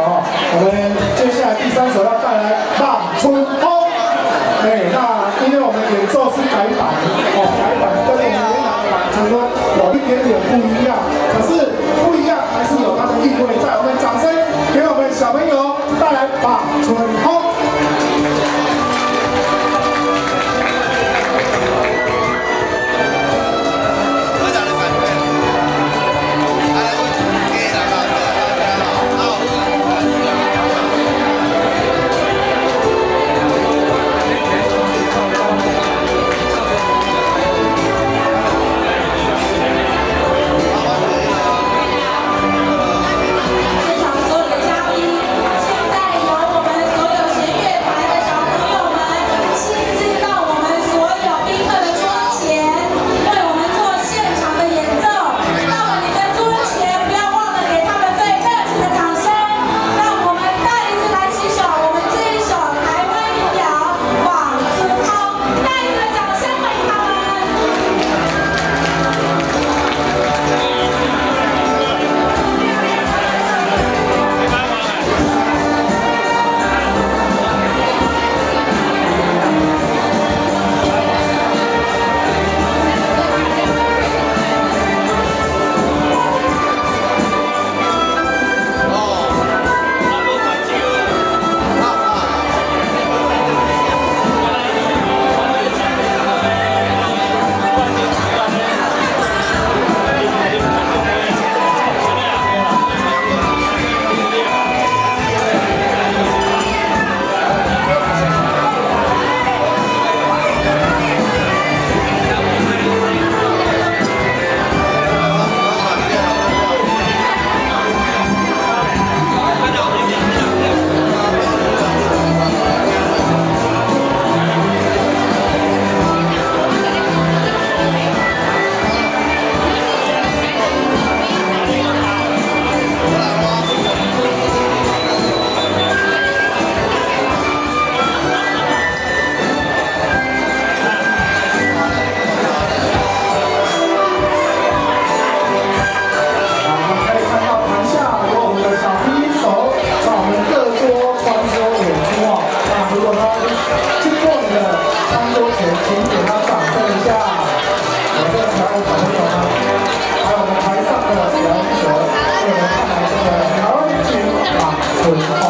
我们接下来第3首要带来《望春风》。那因为我们演奏是改版，改版跟我们原来的《望春风》有一点点不一样，可是不一样还是有它的意味在。我们掌声给我们小朋友带来《望春风》。 我们台上的表演者，为我们带来这个小女警马春。